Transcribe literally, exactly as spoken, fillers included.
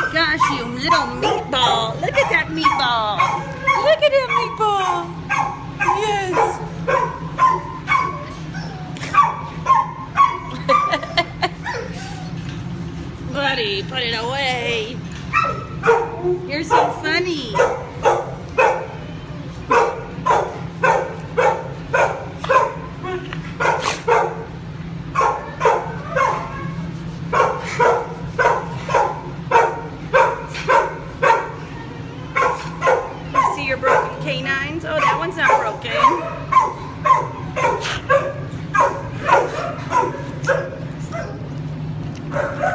gosh, you little meatball. Look at that meatball. Look at that meatball. Yes. Buddy, put it away. You're so funny. See your broken canines? Oh, that one's not broken.